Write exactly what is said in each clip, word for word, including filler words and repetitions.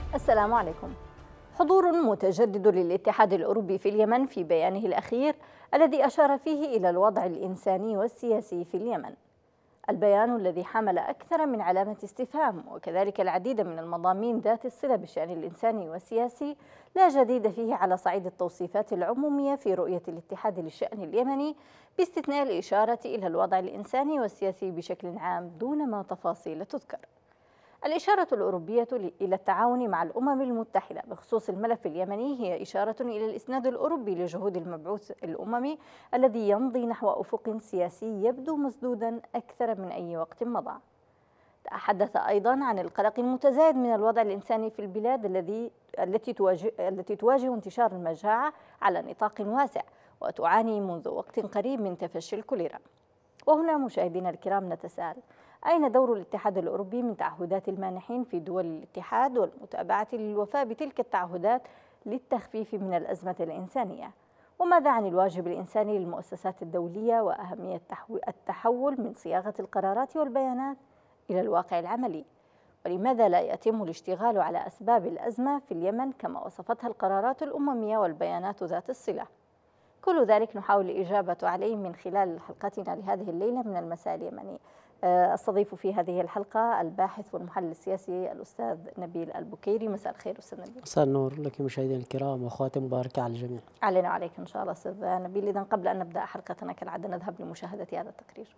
السلام عليكم. حضور متجدد للاتحاد الأوروبي في اليمن في بيانه الأخير الذي أشار فيه إلى الوضع الإنساني والسياسي في اليمن. البيان الذي حمل أكثر من علامة استفهام وكذلك العديد من المضامين ذات الصلة بالشأن الإنساني والسياسي لا جديد فيه على صعيد التوصيفات العمومية في رؤية الاتحاد للشأن اليمني، باستثناء الإشارة إلى الوضع الإنساني والسياسي بشكل عام دون ما تفاصيل تذكر. الإشارة الأوروبية إلى التعاون مع الأمم المتحدة بخصوص الملف اليمني هي إشارة إلى الإسناد الأوروبي لجهود المبعوث الأممي الذي يمضي نحو أفق سياسي يبدو مسدودا أكثر من أي وقت مضى. تحدث أيضا عن القلق المتزايد من الوضع الإنساني في البلاد الذي التي تواجه التي تواجه انتشار المجاعة على نطاق واسع وتعاني منذ وقت قريب من تفشي الكوليرا. وهنا مشاهدينا الكرام نتساءل: أين دور الاتحاد الأوروبي من تعهدات المانحين في دول الاتحاد والمتابعة للوفاء بتلك التعهدات للتخفيف من الأزمة الإنسانية؟ وماذا عن الواجب الإنساني للمؤسسات الدولية وأهمية التحول من صياغة القرارات والبيانات إلى الواقع العملي؟ ولماذا لا يتم الاشتغال على أسباب الأزمة في اليمن كما وصفتها القرارات الأممية والبيانات ذات الصلة؟ كل ذلك نحاول الإجابة عليه من خلال حلقتنا لهذه الليلة من المساء اليمني. أستضيف في هذه الحلقة الباحث والمحلل السياسي الأستاذ نبيل البكيري. مساء الخير أستاذ نبيل. مساء النور لك مشاهدينا الكرام وأخواتي مباركة على الجميع. علينا وعليك إن شاء الله أستاذ نبيل. إذن قبل أن نبدأ حلقتنا كالعادة نذهب لمشاهدة هذا التقرير.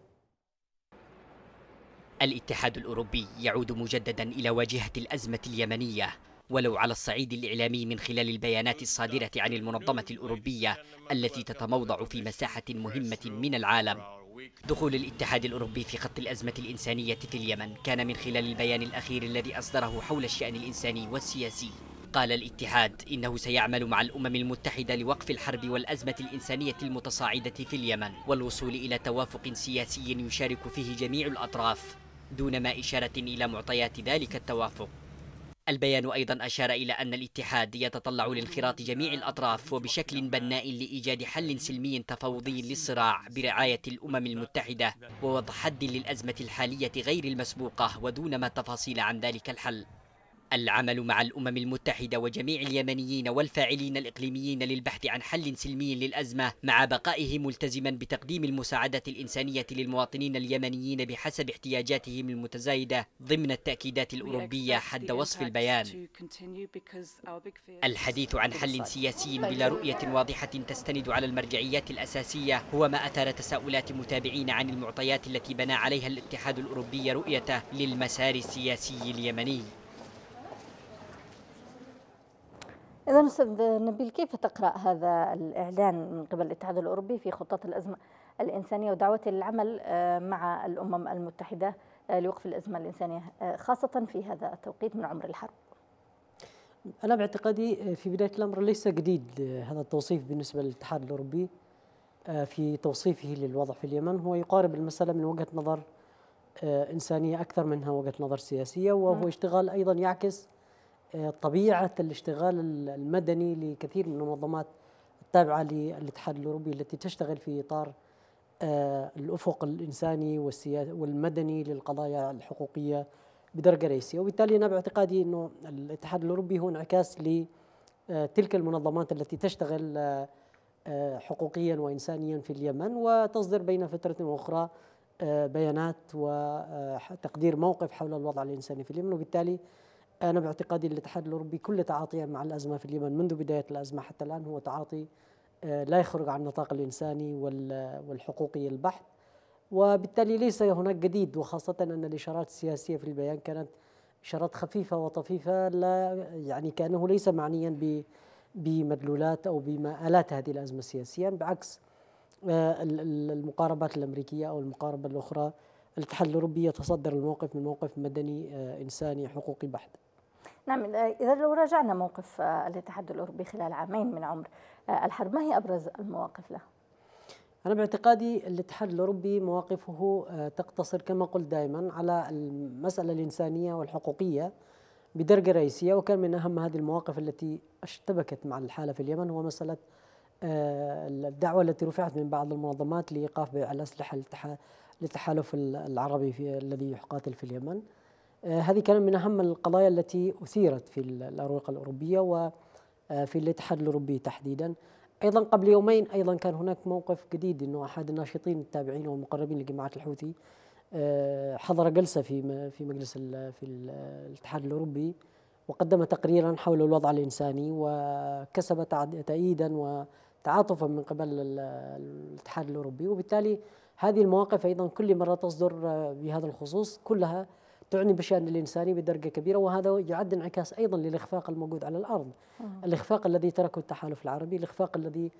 الاتحاد الأوروبي يعود مجددا إلى واجهة الأزمة اليمنية، ولو على الصعيد الإعلامي من خلال البيانات الصادرة عن المنظمة الأوروبية التي تتموضع في مساحة مهمة من العالم. دخول الاتحاد الأوروبي في خط الأزمة الإنسانية في اليمن كان من خلال البيان الأخير الذي أصدره حول الشأن الإنساني والسياسي. قال الاتحاد إنه سيعمل مع الأمم المتحدة لوقف الحرب والأزمة الإنسانية المتصاعدة في اليمن والوصول إلى توافق سياسي يشارك فيه جميع الأطراف، دون ما إشارة إلى معطيات ذلك التوافق. البيان أيضا أشار إلى أن الاتحاد يتطلع لانخراط جميع الأطراف وبشكل بناء لإيجاد حل سلمي تفاوضي للصراع برعاية الأمم المتحدة ووضع حد للأزمة الحالية غير المسبوقة ودون ما تفاصيل عن ذلك الحل. العمل مع الأمم المتحدة وجميع اليمنيين والفاعلين الإقليميين للبحث عن حل سلمي للأزمة مع بقائه ملتزما بتقديم المساعدة الإنسانية للمواطنين اليمنيين بحسب احتياجاتهم المتزايدة ضمن التأكيدات الأوروبية حد وصف البيان. الحديث عن حل سياسي بلا رؤية واضحة تستند على المرجعيات الأساسية هو ما أثار تساؤلات متابعين عن المعطيات التي بنى عليها الاتحاد الأوروبي رؤيته للمسار السياسي اليمني. إذا أستاذ نبيل، كيف تقرأ هذا الإعلان من قبل الاتحاد الأوروبي في خطة الأزمة الإنسانية ودعوته للعمل مع الأمم المتحدة لوقف الأزمة الإنسانية خاصة في هذا التوقيت من عمر الحرب؟ أنا باعتقادي في بداية الأمر ليس جديد هذا التوصيف بالنسبة للاتحاد الأوروبي في توصيفه للوضع في اليمن. هو يقارب المسألة من وجهة نظر إنسانية أكثر منها وجهة نظر سياسية، وهو اشتغال أيضا يعكس طبيعة الاشتغال المدني لكثير من المنظمات التابعة للاتحاد الأوروبي التي تشتغل في إطار الأفق الإنساني والمدني للقضايا الحقوقية بدرجة رئيسية. وبالتالي أنا باعتقادي أنه الاتحاد الأوروبي هو انعكاس لتلك المنظمات التي تشتغل حقوقيا وإنسانيا في اليمن، وتصدر بين فترة وأخرى بيانات وتقدير موقف حول الوضع الإنساني في اليمن. وبالتالي أنا باعتقادي الاتحاد الأوروبي كل تعاطيه مع الأزمة في اليمن منذ بداية الأزمة حتى الآن هو تعاطي لا يخرج عن النطاق الإنساني والحقوقي البحت، وبالتالي ليس هناك جديد، وخاصة أن الإشارات السياسية في البيان كانت إشارات خفيفة وطفيفة، لا يعني كأنه ليس معنيا بمدلولات أو بمآلات هذه الأزمة السياسية، بعكس المقاربات الأمريكية أو المقاربة الأخرى. الاتحاد الأوروبي يتصدر الموقف من موقف مدني إنساني حقوقي بحت. نعم، إذا لو راجعنا موقف الاتحاد الأوروبي خلال عامين من عمر الحرب، ما هي أبرز المواقف له؟ أنا باعتقادي الاتحاد الأوروبي مواقفه تقتصر كما قلت دائما على المسألة الإنسانية والحقوقية بدرجة رئيسية، وكان من أهم هذه المواقف التي اشتبكت مع الحالة في اليمن هو مسألة الدعوة التي رفعت من بعض المنظمات لإيقاف بيع الأسلحة للتحالف العربي في الذي يقاتل في اليمن. هذه كانت من أهم القضايا التي أثيرت في الأروقة الأوروبية وفي الاتحاد الأوروبي تحديدا. أيضا قبل يومين أيضا كان هناك موقف جديد، أنه أحد الناشطين التابعين والمقربين لجماعة الحوثي حضر جلسة في في مجلس في الاتحاد الأوروبي، وقدم تقريرا حول الوضع الإنساني، وكسب تأييدا وتعاطفا من قبل الاتحاد الأوروبي. وبالتالي هذه المواقف أيضا كل مرة تصدر بهذا الخصوص كلها تعني بالشأن الإنساني بدرجة كبيرة، وهذا يعد انعكاس أيضا للإخفاق الموجود على الأرض، الإخفاق الذي تركه التحالف العربي، الإخفاق الذي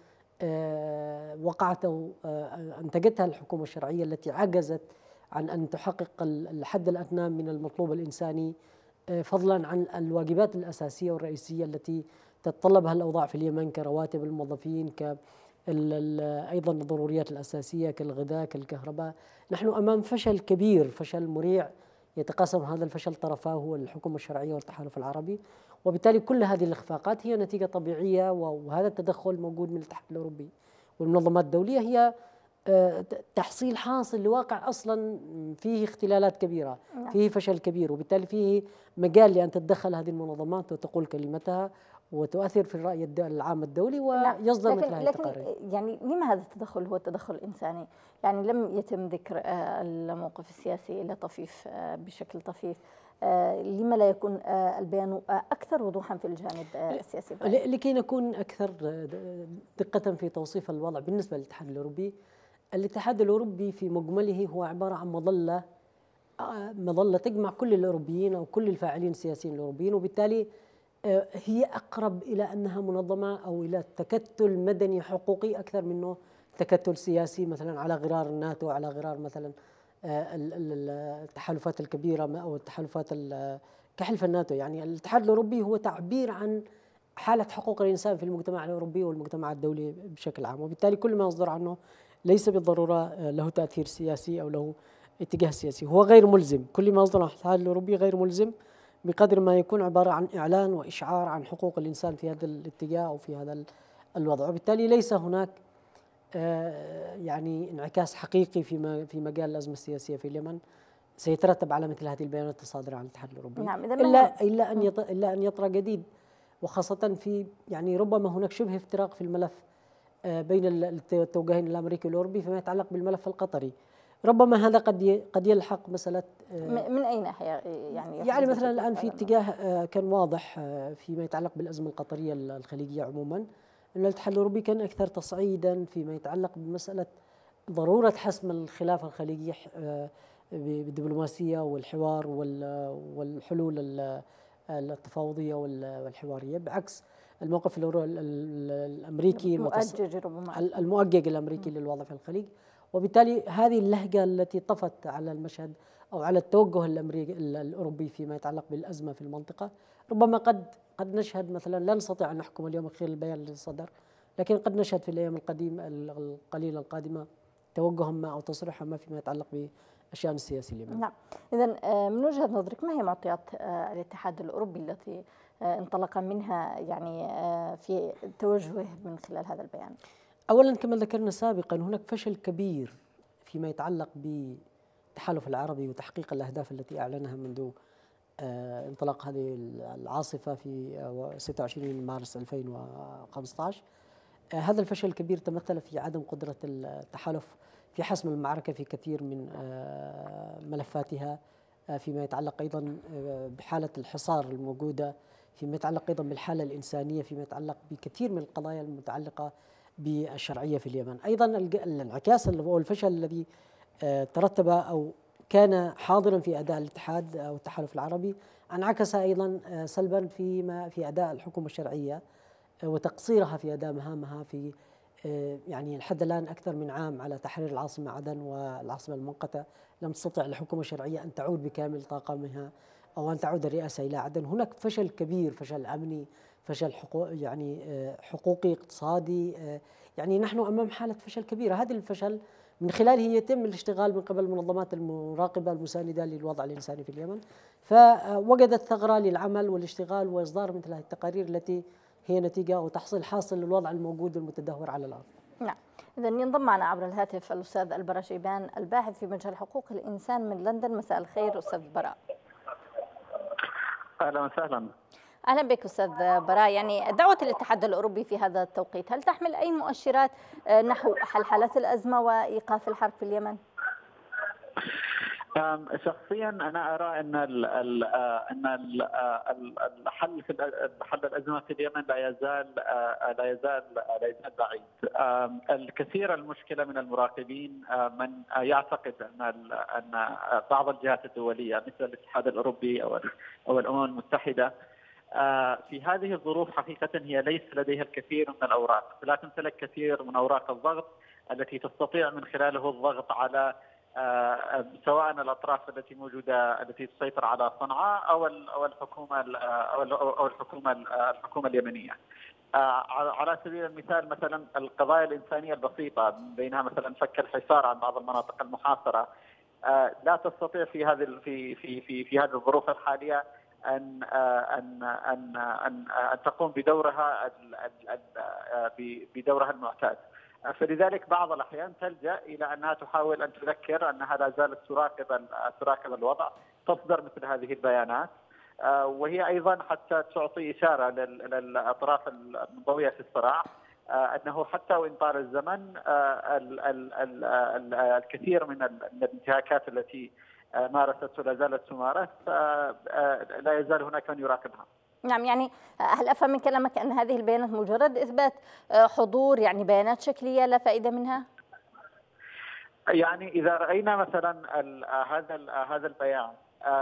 وقعت أو أنتجتها الحكومة الشرعية التي عجزت عن أن تحقق الحد الأدنى من المطلوب الإنساني، فضلا عن الواجبات الأساسية والرئيسية التي تتطلبها الأوضاع في اليمن كرواتب الموظفين، ك أيضا الضروريات الأساسية كالغذاء كالكهرباء. نحن أمام فشل كبير، فشل مريع يتقاسم هذا الفشل طرفاه هو الحكومة الشرعية والتحالف العربي، وبالتالي كل هذه الإخفاقات هي نتيجة طبيعية، وهذا التدخل موجود من الاتحاد الأوروبي والمنظمات الدولية هي تحصيل حاصل لواقع أصلا فيه اختلالات كبيرة، فيه فشل كبير، وبالتالي فيه مجال لأن تتدخل هذه المنظمات وتقول كلمتها وتؤثر في الرأي العام الدولي ويصدر مثل هذه التقارير. يعني لما هذا التدخل هو التدخل الإنساني؟ يعني لم يتم ذكر الموقف السياسي إلا طفيف بشكل طفيف، لما لا يكون البيان أكثر وضوحا في الجانب السياسي؟ لكي نكون أكثر دقة في توصيف الوضع بالنسبة للاتحاد الأوروبي، الاتحاد الأوروبي في مجمله هو عبارة عن مظلة مظلة تجمع كل الأوروبيين أو كل الفاعلين السياسيين الأوروبيين، وبالتالي هي أقرب إلى أنها منظمة أو إلى تكتل مدني حقوقي أكثر منه تكتل سياسي، مثلا على غرار الناتو، على غرار مثلا التحالفات الكبيرة أو التحالفات كحلف الناتو. يعني الاتحاد الأوروبي هو تعبير عن حالة حقوق الإنسان في المجتمع الأوروبي والمجتمع الدولي بشكل عام، وبالتالي كل ما يصدر عنه ليس بالضرورة له تأثير سياسي أو له اتجاه سياسي، هو غير ملزم. كل ما يصدر عن الاتحاد الأوروبي غير ملزم بقدر ما يكون عبارة عن إعلان وإشعار عن حقوق الإنسان في هذا الاتجاه أو في هذا الوضع، وبالتالي ليس هناك يعني انعكاس حقيقي في في مجال الأزمة السياسية في اليمن سيترتب على مثل هذه البيانات الصادرة عن الاتحاد الأوروبي. نعم، إلا إلا أن إلا أن يطرأ جديد، وخاصة في يعني ربما هناك شبه افتراق في الملف بين التوجهين الأمريكي والأوروبي فيما يتعلق بالملف القطري. ربما هذا قد قد يلحق مسألة من أي ناحية؟ يعني يعني مثلا الآن في اتجاه كان واضح فيما يتعلق بالأزمة القطرية الخليجية عموما، أن الاتحاد الأوروبي كان أكثر تصعيدا فيما يتعلق بمسألة ضرورة حسم الخلاف الخليجي بالدبلوماسية والحوار والحلول التفاوضية والحوارية، بعكس الموقف الأمريكي المؤجج ربما المؤجج الأمريكي للوضع في الخليج. وبالتالي هذه اللهجة التي طفت على المشهد أو على التوجه الأمريكي الأوروبي فيما يتعلق بالأزمة في المنطقة، ربما قد قد نشهد مثلا، لا نستطيع أن نحكم اليوم خلال البيان الذي صدر، لكن قد نشهد في الأيام القديمة القليلة القادمة توجها ما أو تصريحا ما فيما يتعلق بالشأن السياسي اليمني. نعم، إذا من وجهة نظرك ما هي معطيات الاتحاد الأوروبي التي انطلق منها يعني في توجهه من خلال هذا البيان؟ أولا كما ذكرنا سابقا هناك فشل كبير فيما يتعلق بالتحالف العربي وتحقيق الأهداف التي أعلنها منذ انطلاق هذه العاصفة في ستة وعشرين مارس ألفين وخمسة عشر. هذا الفشل الكبير تمثل في عدم قدرة التحالف في حسم المعركة في كثير من ملفاتها، فيما يتعلق أيضا بحالة الحصار الموجودة، فيما يتعلق أيضا بالحالة الإنسانية، فيما يتعلق بكثير من القضايا المتعلقة بالشرعية في اليمن. أيضا الانعكاس أو الفشل الذي ترتب أو كان حاضرا في أداء الاتحاد أو التحالف العربي انعكس أيضا سلبا فيما في أداء الحكومة الشرعية وتقصيرها في أداء مهامها في يعني لحد الآن أكثر من عام على تحرير العاصمة عدن والعاصمة المؤقتة لم تستطع الحكومة الشرعية أن تعود بكامل طاقمها أو أن تعود الرئاسة إلى عدن. هناك فشل كبير، فشل أمني، فشل حقوق يعني حقوقي اقتصادي، يعني نحن أمام حالة فشل كبيرة. هذا الفشل من خلاله يتم الاشتغال من قبل المنظمات المراقبة المساندة للوضع الإنساني في اليمن، فوجدت ثغرة للعمل والاشتغال وإصدار مثل هذه التقارير التي هي نتيجة أو تحصيل حاصل للوضع الموجود المتدهور على الأرض. نعم، إذا ينضم معنا عبر الهاتف الأستاذ البرا شيبان الباحث في مجال حقوق الإنسان من لندن. مساء الخير أستاذ براء. اهلا وسهلا. أهلا بك أستاذ براء. يعني دعوة الاتحاد الأوروبي في هذا التوقيت هل تحمل أي مؤشرات نحو حلحلة الأزمة وإيقاف الحرب في اليمن؟ شخصيا انا ارى ان ال ال ان ال الحل في حل الازمه في اليمن لا يزال لا يزال لا يزال بعيد. الكثير المشكله من المراقبين من يعتقد ان ان بعض الجهات الدوليه مثل الاتحاد الاوروبي او او الامم المتحده في هذه الظروف حقيقه هي ليس لديها الكثير من الاوراق، لا تمتلك كثير من اوراق الضغط التي تستطيع من خلاله الضغط على سواء الاطراف التي موجوده التي تسيطر على صنعاء او او الحكومه او الحكومه الحكومه اليمنيه. على سبيل المثال مثلا القضايا الانسانيه البسيطه بينها مثلا فك الحصار عن بعض المناطق المحاصره لا تستطيع في هذه في في في في هذه الظروف الحاليه ان ان ان ان, أن تقوم بدورها بدورها المعتاد. فلذلك بعض الاحيان تلجا الى انها تحاول ان تذكر انها لا زالت تراقب تراقب الوضع، تصدر مثل هذه البيانات، وهي ايضا حتى تعطي اشاره للاطراف المنضويه في الصراع انه حتى وان طال الزمن الكثير من الانتهاكات التي مارست ولا زالت تمارس لا يزال هناك من يراقبها. نعم، يعني هل أفهم من كلامك أن هذه البيانات مجرد إثبات حضور، يعني بيانات شكلية لا فائدة منها؟ يعني إذا رأينا مثلا هذا هذا البيان،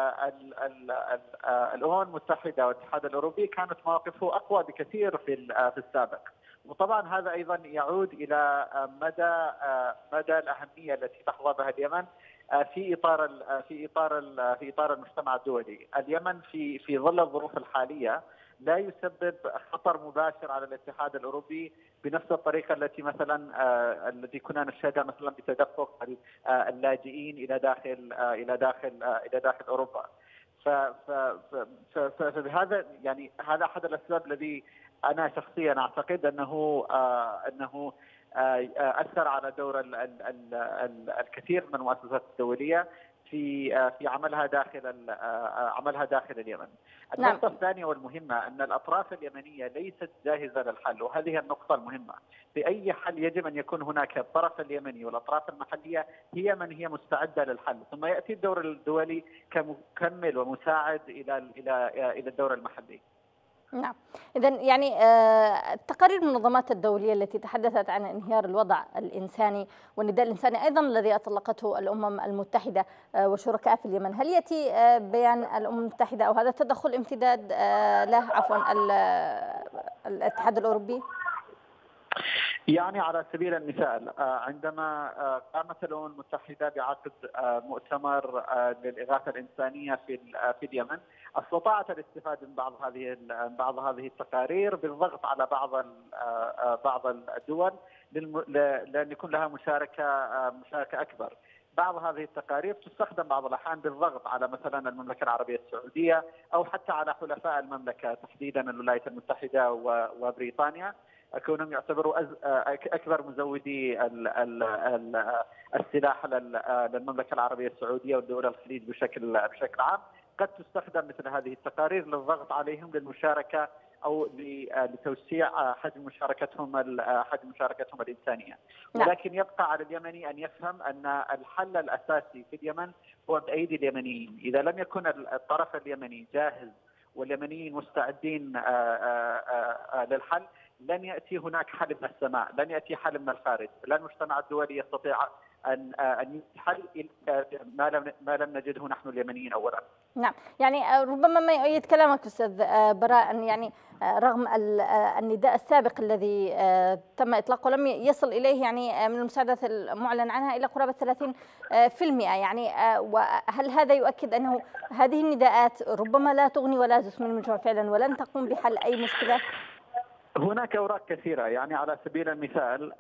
الأمم المتحدة والاتحاد الأوروبي كانت مواقفه أقوى بكثير في في السابق، وطبعا هذا أيضا يعود إلى مدى مدى الأهمية التي تحظى بها اليمن في اطار في اطار في اطار المجتمع الدولي. اليمن في في ظل الظروف الحاليه لا يسبب خطر مباشر على الاتحاد الاوروبي بنفس الطريقه التي مثلا التي كنا نشهدها مثلا بتدفق اللاجئين الى داخل الى داخل الى داخل اوروبا. فبهذا يعني هذا احد الاسباب الذي انا شخصيا اعتقد انه انه اثر على دور ال ال ال الكثير من المؤسسات الدوليه في في عملها داخل عملها داخل اليمن. النقطة نعم. الثانية والمهمة أن الأطراف اليمنية ليست جاهزة للحل، وهذه النقطة المهمة. في أي حل يجب أن يكون هناك الطرف اليمني والأطراف المحلية هي من هي مستعدة للحل، ثم يأتي الدور الدولي كمكمل ومساعد إلى إلى إلى الدور المحلي. نعم، إذا يعني تقارير المنظمات الدولية التي تحدثت عن انهيار الوضع الإنساني والنداء الإنساني أيضا الذي أطلقته الأمم المتحدة وشركاء في اليمن، هل يأتي بيان الأمم المتحدة أو هذا التدخل امتداد له عفوا الاتحاد الأوروبي؟ يعني على سبيل المثال عندما قامت الأمم المتحدة بعقد مؤتمر للإغاثة الإنسانية في في اليمن، استطاعت الاستفادة من بعض هذه بعض هذه التقارير بالضغط على بعض بعض الدول لأن يكون لها مشاركة مشاركة أكبر. بعض هذه التقارير تستخدم بعض الأحيان بالضغط على مثلا المملكة العربية السعودية أو حتى على حلفاء المملكة تحديدا الولايات المتحدة وبريطانيا، كونهم يعتبروا اكبر مزودي السلاح للمملكه العربيه السعوديه والدول الخليج بشكل بشكل عام. قد تستخدم مثل هذه التقارير للضغط عليهم للمشاركه او لتوسيع حجم مشاركتهم حجم مشاركتهم الانسانيه. ولكن يبقى على اليمني ان يفهم ان الحل الاساسي في اليمن هو بايدي اليمنيين. اذا لم يكن الطرف اليمني جاهز واليمنيين مستعدين للحل لن ياتي هناك حل من السماء، لن ياتي حل من الخارج، لا المجتمع الدولي يستطيع ان ان يحل ما لم ما لم نجده نحن اليمنيين اولا. نعم، يعني ربما ما يؤيد كلامك استاذ براء ان يعني رغم النداء السابق الذي تم اطلاقه لم يصل اليه يعني من المساعدات المعلن عنها الى قرابه ثلاثين بالمئة، يعني وهل هذا يؤكد انه هذه النداءات ربما لا تغني ولا تسمن من جوع فعلا ولن تقوم بحل اي مشكله؟ هناك اوراق كثيره، يعني على سبيل المثال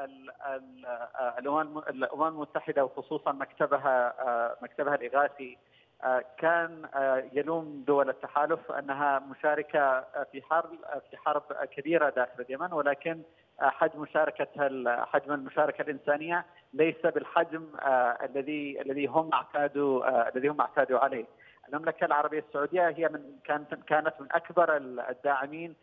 الامم المتحده وخصوصا مكتبها مكتبها الاغاثي كان يلوم دول التحالف انها مشاركه في حرب في حرب كبيره داخل اليمن، ولكن حجم مشاركتها حجم المشاركه الانسانيه ليس بالحجم الذي الذي هم اعتادوا الذي هم اعتادوا عليه. المملكة العربية السعودية هي من كانت كانت من أكبر الداعمين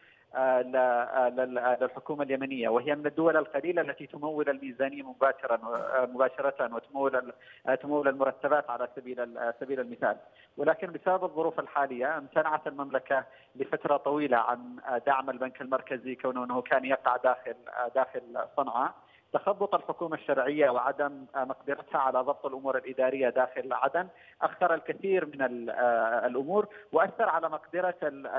للحكومة اليمنية، وهي من الدول القليلة التي تمول الميزانية مباشرة مباشرة وتمول تمول المرتبات على سبيل سبيل المثال. ولكن بسبب الظروف الحالية امتنعت المملكة لفترة طويلة عن دعم البنك المركزي، كونه انه كان يقع داخل داخل صنعاء. تخبط الحكومة الشرعية وعدم مقدرتها على ضبط الأمور الإدارية داخل عدن أخر الكثير من الأمور، وأثر على مقدرة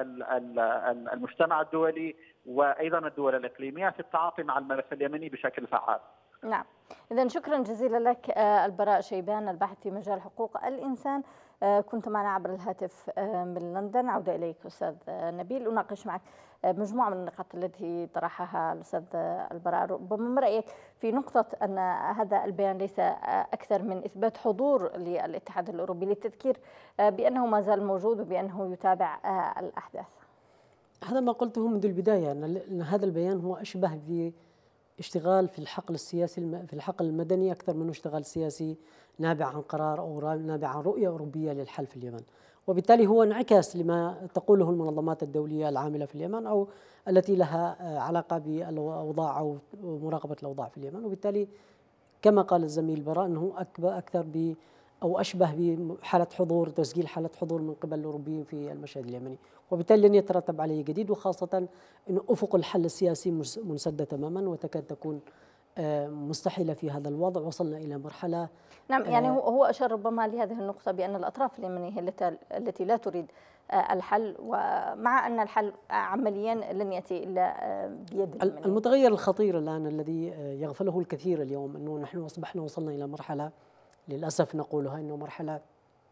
المجتمع الدولي وأيضا الدول الإقليمية في التعاطي مع الملف اليمني بشكل فعال. نعم، إذن شكرا جزيلا لك البراء شيبان، الباحث في مجال حقوق الإنسان، كنت معنا عبر الهاتف من لندن. عودة إليك أستاذ نبيل، أناقش معك مجموعة من النقاط التي طرحها الأستاذ البراء. ربما من رأيك في نقطة أن هذا البيان ليس أكثر من إثبات حضور للاتحاد الأوروبي للتذكير بأنه ما زال موجود وبأنه يتابع الأحداث؟ هذا ما قلته منذ البداية، أن هذا البيان هو أشبه ب اشتغال في الحقل السياسي في الحقل المدني أكثر من اشتغال سياسي نابع عن قرار أو نابع عن رؤية أوروبية للحل في اليمن، وبالتالي هو انعكاس لما تقوله المنظمات الدولية العاملة في اليمن أو التي لها علاقة بالأوضاع أو مراقبة الأوضاع في اليمن. وبالتالي كما قال الزميل براء أنه أكثر ب أو أشبه بحالة حضور، تسجيل حالة حضور من قبل الأوروبيين في المشهد اليمني، وبالتالي لن يترتب عليه جديد، وخاصة أن أفق الحل السياسي منسدة تماما وتكاد تكون مستحيلة في هذا الوضع. وصلنا إلى مرحلة. نعم، يعني هو أشار ربما لهذه النقطة بأن الأطراف اليمنية هي التي لا تريد الحل، ومع أن الحل عمليا لن يأتي إلا بيد اليمنيين. المتغير الخطير الآن الذي يغفله الكثير اليوم أنه نحن أصبحنا وصلنا إلى مرحلة للأسف نقولها أنه مرحلة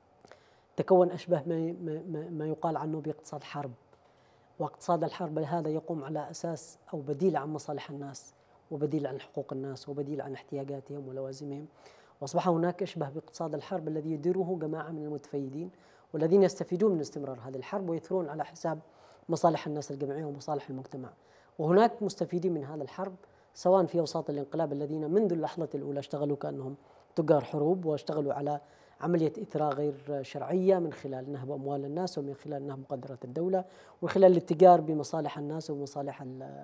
تكون أشبه ما, ما, ما يقال عنه باقتصاد حرب، واقتصاد الحرب هذا يقوم على أساس أو بديل عن مصالح الناس وبديل عن حقوق الناس وبديل عن احتياجاتهم ولوازمهم. وأصبح هناك أشبه باقتصاد الحرب الذي يديره جماعة من المتفيدين والذين يستفيدون من استمرار هذه الحرب ويثرون على حساب مصالح الناس الجمعية ومصالح المجتمع. وهناك مستفيدين من هذا الحرب سواء في أوساط الانقلاب الذين منذ اللحظة الأولى اشتغلوا كأنهم تجار حروب واشتغلوا على عملية إثراء غير شرعية من خلال نهب أموال الناس ومن خلال نهب مقدرات الدولة ومن خلال الاتجار بمصالح الناس ومصالح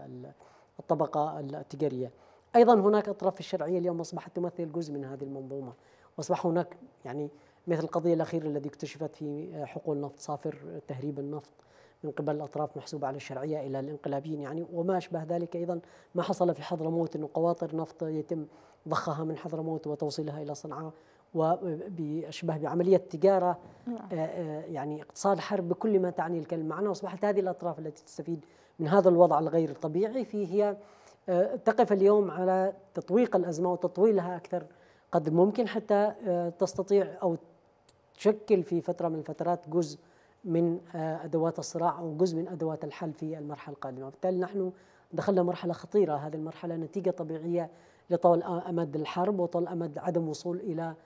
الطبقة التجارية. أيضا هناك أطراف الشرعية اليوم أصبحت تمثل جزء من هذه المنظومة، وأصبح هناك يعني مثل القضية الأخيرة التي اكتشفت في حقول نفط صافر، تهريب النفط من قبل الأطراف محسوبة على الشرعية إلى الانقلابيين يعني، وما أشبه ذلك. أيضا ما حصل في حضرموت أنه قواطر نفط يتم ضخها من حضرموت وتوصيلها إلى صنعاء، وبأشبه بعملية تجارة يعني اقتصاد حرب بكل ما تعني الكلمة معنا. وأصبحت هذه الأطراف التي تستفيد من هذا الوضع الغير طبيعي فيه هي تقف اليوم على تطويق الأزمة وتطويلها أكثر قدر ممكن حتى تستطيع أو تشكل في فترة من الفترات جزء من أدوات الصراع أو جزء من أدوات الحل في المرحلة القادمة. وبالتالي نحن دخلنا مرحلة خطيرة. هذه المرحلة نتيجة طبيعية لطول أمد الحرب وطول أمد عدم وصول إلى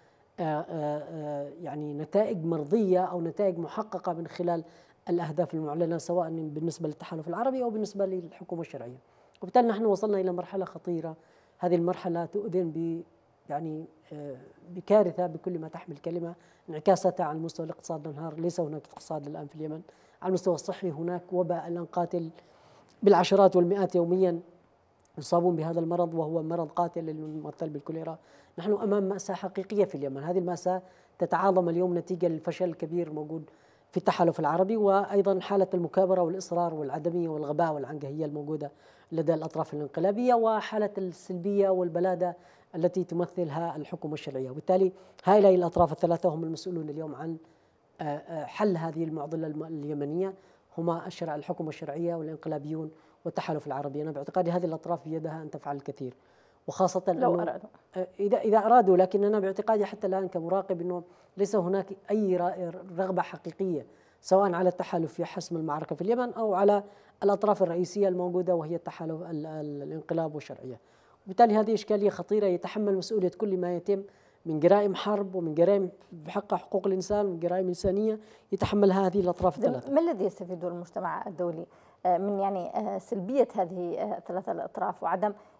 يعني نتائج مرضية أو نتائج محققة من خلال الأهداف المعلنة سواء بالنسبة للتحالف العربي أو بالنسبة للحكومة الشرعية. وبالتالي نحن وصلنا إلى مرحلة خطيرة. هذه المرحلة تؤذن ب يعني بكارثة بكل ما تحمل كلمة. انعكاساتها على المستوى الاقتصادي انهار، ليس هناك اقتصاد الآن في اليمن. على المستوى الصحي هناك وباء الآن قاتل بالعشرات والمئات يوميا يصابون بهذا المرض وهو مرض قاتل الممثل بالكوليرا. نحن أمام مأساة حقيقية في اليمن. هذه المأساة تتعاظم اليوم نتيجة للفشل الكبير موجود في التحالف العربي، وأيضا حالة المكابرة والإصرار والعدمية والغباء والعنجهية الموجودة لدى الأطراف الانقلابية، وحالة السلبية والبلادة التي تمثلها الحكومة الشرعية. وبالتالي هؤلاء الأطراف الثلاثة هم المسؤولون اليوم عن حل هذه المعضلة اليمنية، هما الشرع الحكومة الشرعية والانقلابيون والتحالف العربي. أنا باعتقادي هذه الأطراف بيدها أن تفعل الكثير، وخاصة لو أرادوا إذا إذا أرادوا. لكن أنا باعتقادي حتى الآن كمراقب أنه ليس هناك أي رغبة حقيقية سواء على التحالف في حسم المعركة في اليمن أو على الأطراف الرئيسية الموجودة وهي التحالف الانقلاب والشرعية. وبالتالي هذه إشكالية خطيرة يتحمل مسؤولية كل ما يتم من جرائم حرب ومن جرائم بحق حقوق الإنسان ومن جرائم إنسانية يتحملها هذه الأطراف الثلاثة. ما الذي يستفيده المجتمع الدولي من يعني سلبية هذه الثلاثة الأطراف وعدم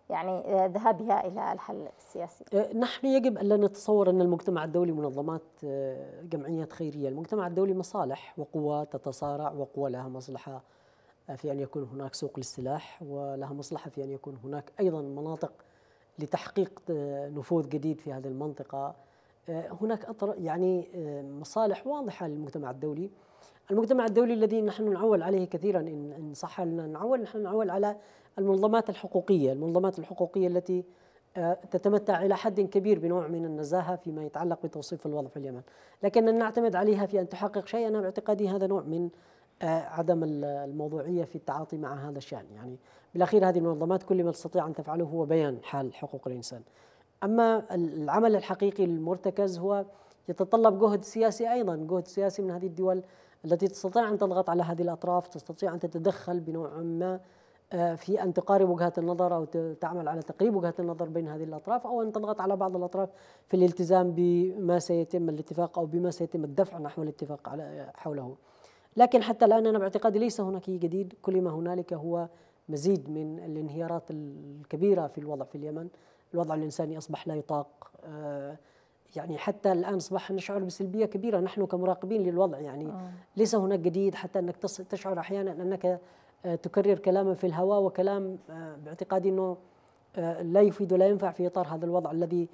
يعني ذهابها إلى الحل السياسي؟ نحن يجب أن لا نتصور أن المجتمع الدولي منظمات جمعيات خيرية. المجتمع الدولي مصالح وقوى تتصارع، وقوى لها مصلحة في أن يكون هناك سوق للسلاح، ولها مصلحة في أن يكون هناك أيضا مناطق لتحقيق نفوذ جديد في هذه المنطقة. هناك يعني مصالح واضحة للمجتمع الدولي. المجتمع الدولي الذي نحن نعول عليه كثيرا، إن صح لنا نعول، نحن نعول على المنظمات الحقوقية، المنظمات الحقوقية التي تتمتع إلى حد كبير بنوع من النزاهة فيما يتعلق بتوصيف الوضع في اليمن، لكن أن نعتمد عليها في أن تحقق شيء، أنا باعتقادي هذا نوع من عدم الموضوعية في التعاطي مع هذا الشأن. يعني بالأخير هذه المنظمات كل ما تستطيع أن تفعله هو بيان حال حقوق الإنسان، أما العمل الحقيقي المرتكز هو يتطلب جهد سياسي، أيضا جهد سياسي من هذه الدول التي تستطيع أن تضغط على هذه الأطراف، تستطيع أن تتدخل بنوع ما في أن تقارب وجهات النظر أو تعمل على تقريب وجهات النظر بين هذه الأطراف، أو أن تضغط على بعض الأطراف في الالتزام بما سيتم الاتفاق أو بما سيتم الدفع نحو الاتفاق حوله. لكن حتى الآن أنا باعتقادي ليس هناك جديد، كل ما هنالك هو مزيد من الانهيارات الكبيرة في الوضع في اليمن. الوضع الإنساني أصبح لا يطاق، يعني حتى الآن أصبح نشعر بسلبية كبيرة نحن كمراقبين للوضع. يعني آه. ليس هناك جديد، حتى أنك تشعر أحيانا أنك تكرر كلاما في الهواء، وكلام باعتقادي أنه لا يفيد ولا ينفع في إطار هذا الوضع الذي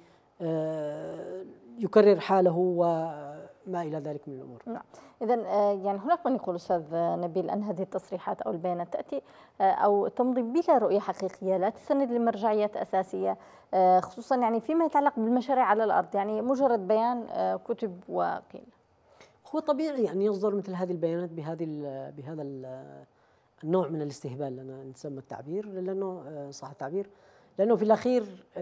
يكرر حاله وما إلى ذلك من الأمور. نعم. إذن يعني هناك من يقول أستاذ نبيل أن هذه التصريحات أو البيانات تأتي أو تمضي بلا رؤية حقيقية، لا تستند لمرجعيات أساسية، خصوصا يعني فيما يتعلق بالمشاريع على الأرض، يعني مجرد بيان كتب وقيل. هو طبيعي أن يصدر مثل هذه البيانات بهذه بهذا النوع من الاستهبال، لنا نسمى التعبير، لأنه صح التعبير، لأنه في الأخير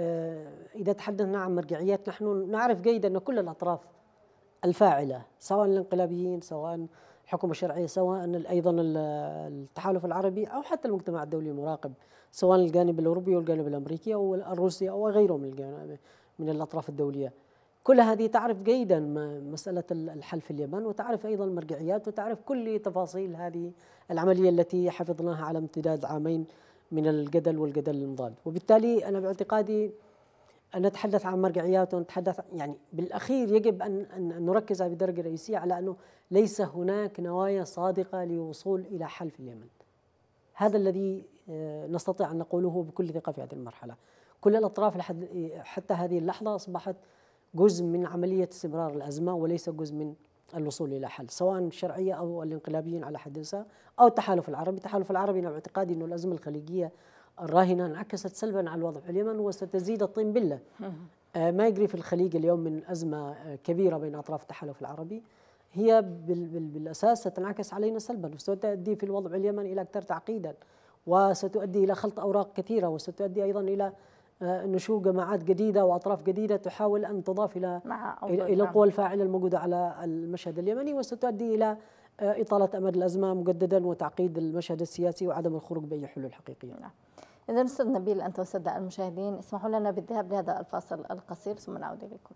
إذا تحدثنا عن مرجعيات نحن نعرف جيدا أن كل الأطراف الفاعلة، سواء الانقلابيين، سواء الحكومة الشرعية، سواء أيضا التحالف العربي، أو حتى المجتمع الدولي المراقب، سواء الجانب الأوروبي والجانب الأمريكي أو الروسي أو غيره من من الأطراف الدولية، كل هذه تعرف جيدا مسألة الحل في اليمن، وتعرف أيضا المرجعيات، وتعرف كل تفاصيل هذه العملية التي حفظناها على امتداد عامين من الجدل والجدل المضاد. وبالتالي أنا باعتقادي أن نتحدث عن مرجعيات ونتحدث، يعني بالأخير يجب أن أن نركز بدرجة رئيسية على أنه ليس هناك نوايا صادقة للوصول إلى حل في اليمن. هذا الذي نستطيع أن نقوله بكل ثقة في هذه المرحلة. كل الأطراف حتى هذه اللحظة أصبحت جزء من عملية استمرار الأزمة، وليس جزء من الوصول إلى حل، سواء الشرعية أو الانقلابيين على حد سواء أو التحالف العربي. التحالف العربي أنا باعتقادي أنه الأزمة الخليجية الراهنة انعكست سلبا على الوضع في اليمن، وستزيد الطين بلة. ما يجري في الخليج اليوم من أزمة كبيرة بين أطراف التحالف العربي هي بالأساس ستنعكس علينا سلبا، وستؤدي في الوضع اليمن إلى أكثر تعقيدا، وستؤدي إلى خلط أوراق كثيرة، وستؤدي أيضا إلى نشوء جماعات جديدة وأطراف جديدة تحاول أن تضاف إلى إلى القوى الفاعلة الموجودة على المشهد اليمني، وستؤدي إلى إطالة أمد الأزمة مجددا وتعقيد المشهد السياسي وعدم الخروج بأي حلول حقيقية. نعم. إذا أستاذ نبيل، أنت والسادة المشاهدين اسمحوا لنا بالذهاب لهذا الفاصل القصير ثم نعود إليكم.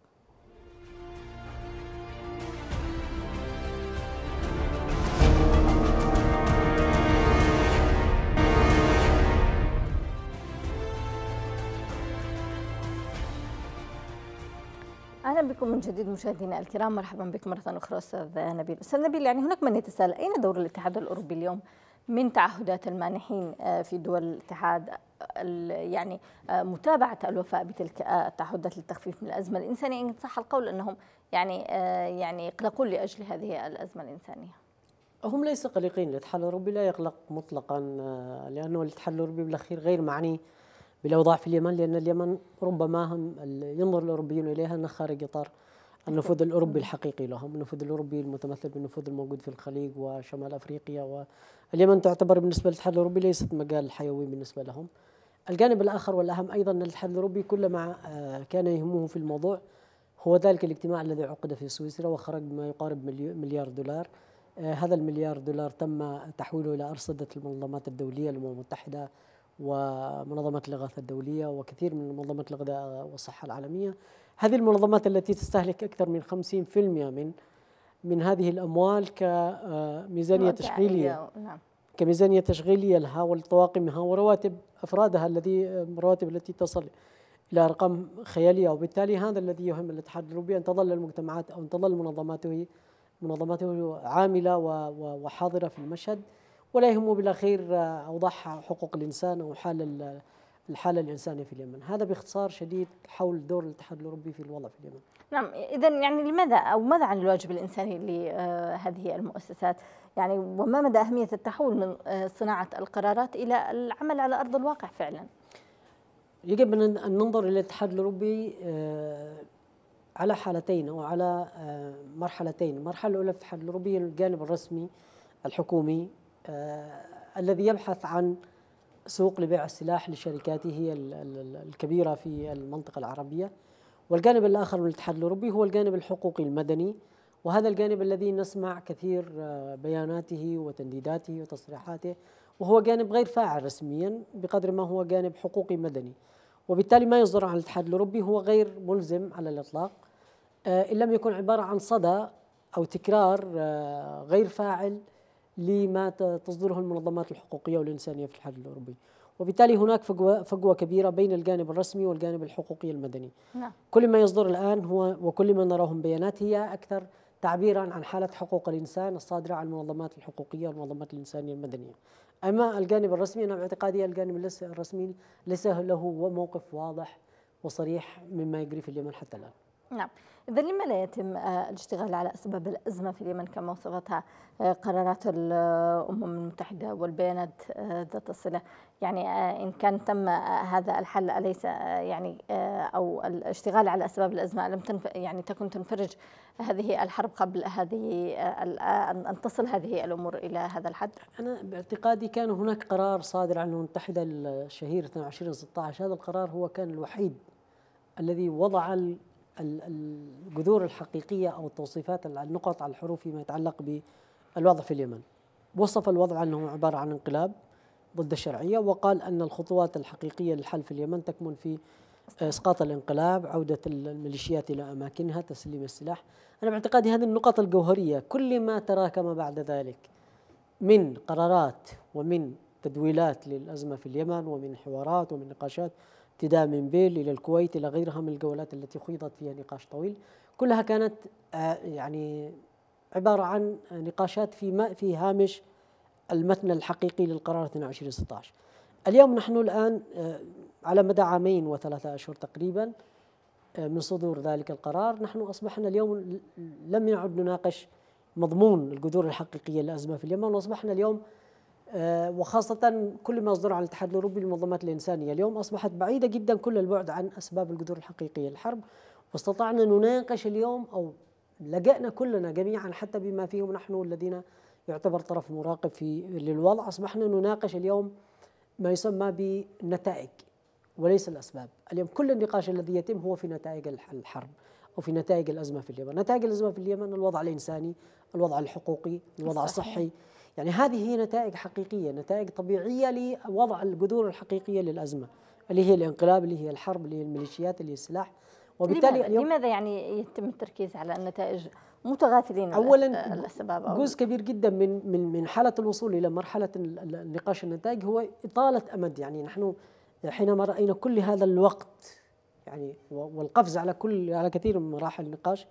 أهلا بكم من جديد مشاهدينا الكرام، مرحبا بكم مرة أخرى أستاذ نبيل. أستاذ نبيل، يعني هناك من يتساءل أين دور الاتحاد الأوروبي اليوم من تعهدات المانحين في دول الاتحاد، يعني متابعة الوفاء بتلك التعهدات للتخفيف من الأزمة الإنسانية، إن صح القول أنهم يعني يعني يقلقون لأجل هذه الأزمة الإنسانية؟ هم ليس قلقين، الاتحاد الأوروبي لا يقلق مطلقا، لأنه الاتحاد الأوروبي بالأخير غير معني بالأوضاع في اليمن، لأن اليمن ربما هم ينظر الأوروبيون إليها أنها خارج إطار النفوذ الأوروبي الحقيقي لهم، النفوذ الأوروبي المتمثل بالنفوذ الموجود في الخليج وشمال أفريقيا، واليمن تعتبر بالنسبة للاتحاد الأوروبي ليست مجال حيوي بالنسبة لهم. الجانب الآخر والأهم أيضا أن الاتحاد الأوروبي كلما كان يهمه في الموضوع هو ذلك الاجتماع الذي عقد في سويسرا وخرج بما يقارب مليار دولار. هذا المليار دولار تم تحويله إلى أرصدة المنظمات الدولية، الأمم المتحدة ومنظمة الإغاثة الدولية وكثير من منظمات الغذاء والصحة العالمية. هذه المنظمات التي تستهلك أكثر من خمسين بالمئة من من هذه الأموال كميزانية تشغيلية كميزانية تشغيلية لها ولطواقمها ورواتب أفرادها الذي رواتب التي تصل إلى أرقام خيالية. وبالتالي هذا الذي يهم الاتحاد الأوروبي، أن تظل المجتمعات أو أن تظل منظماته منظماته عاملة وحاضرة في المشهد، ولا يهمه بالأخير أوضاع حقوق الإنسان أو حال الحالة الإنسانية في اليمن. هذا باختصار شديد حول دور الاتحاد الأوروبي في الوضع في اليمن. نعم، إذا يعني لماذا أو ماذا عن الواجب الإنساني لهذه المؤسسات؟ يعني وما مدى أهمية التحول من صناعة القرارات إلى العمل على أرض الواقع فعلا؟ يجب أن ننظر إلى الاتحاد الأوروبي على حالتين أو على مرحلتين. المرحلة الأولى في الاتحاد الأوروبي الجانب الرسمي الحكومي الذي يبحث عن سوق لبيع السلاح لشركاته الكبيرة في المنطقة العربية، والجانب الآخر من الاتحاد الأوروبي هو الجانب الحقوقي المدني، وهذا الجانب الذي نسمع كثير بياناته وتنديداته وتصريحاته، وهو جانب غير فاعل رسميا بقدر ما هو جانب حقوقي مدني، وبالتالي ما يصدر عن الاتحاد الأوروبي هو غير ملزم على الإطلاق إن لم يكن عبارة عن صدى أو تكرار غير فاعل لما تصدره المنظمات الحقوقية والإنسانية في الاتحاد الأوروبي. وبالتالي هناك فجوة, فجوة كبيرة بين الجانب الرسمي والجانب الحقوقي المدني. نعم. كل ما يصدر الآن هو وكل ما نراه من بيانات هي أكثر تعبيرا عن حالة حقوق الإنسان الصادرة عن المنظمات الحقوقية والمنظمات الإنسانية المدنية. أما الجانب الرسمي أنا باعتقادي الجانب الرسمي ليس له موقف واضح وصريح مما يجري في اليمن حتى الآن. نعم، إذا لما لا يتم الاشتغال على أسباب الأزمة في اليمن كما وصفتها قرارات الأمم المتحدة والبيانات ذات الصلة؟ يعني إن كان تم هذا الحل أليس يعني أو الاشتغال على أسباب الأزمة لم تنف يعني تكن تنفرج هذه الحرب قبل هذه أن تصل هذه الأمور إلى هذا الحد؟ أنا باعتقادي كان هناك قرار صادر عن الأمم المتحدة الشهير اثنين وعشرين ستة عشر، هذا القرار هو كان الوحيد الذي وضع الجذور الحقيقية أو التوصيفات النقط على الحروف فيما يتعلق بالوضع في اليمن. وصف الوضع أنه عبارة عن انقلاب ضد الشرعية، وقال أن الخطوات الحقيقية للحل في اليمن تكمن في إسقاط الانقلاب، عودة الميليشيات إلى أماكنها، تسليم السلاح. أنا باعتقادي هذه النقط الجوهرية كل ما تراكم بعد ذلك من قرارات ومن تدويلات للأزمة في اليمن ومن حوارات ومن نقاشات ابتداء من بيل إلى الكويت إلى غيرها من الجولات التي خيضت فيها نقاش طويل، كلها كانت يعني عبارة عن نقاشات في في هامش المتن الحقيقي للقرار اثنين وعشرين ستة عشر. اليوم نحن الآن على مدى عامين وثلاثة أشهر تقريبا من صدور ذلك القرار، نحن أصبحنا اليوم لم نعد نناقش مضمون الجذور الحقيقية للأزمة في اليمن، وأصبحنا اليوم وخاصة كل ما يصدر عن الاتحاد الأوروبي للمنظمات الإنسانية اليوم أصبحت بعيدة جدا كل البعد عن أسباب الجذور الحقيقية للحرب، واستطعنا نناقش اليوم أو لجأنا كلنا جميعا حتى بما فيهم نحن الذين يعتبر طرف مراقب في للوضع، أصبحنا نناقش اليوم ما يسمى بالنتائج وليس الأسباب. اليوم كل النقاش الذي يتم هو في نتائج الحرب أو في نتائج الأزمة في اليمن. نتائج الأزمة في اليمن الوضع الإنساني، الوضع الحقوقي، الوضع الصحي، يعني هذه هي نتائج حقيقية، نتائج طبيعية لوضع الجذور الحقيقية للأزمة اللي هي الانقلاب، اللي هي الحرب، اللي هي الميليشيات، اللي هي السلاح. وبالتالي لماذا, لماذا يعني يتم التركيز على النتائج متغافلين؟ أولا الأسباب جزء كبير جدا من من من حالة الوصول إلى مرحلة النقاش النتائج هو إطالة أمد. يعني نحن حينما رأينا كل هذا الوقت يعني والقفز على كل على كثير من مراحل النقاش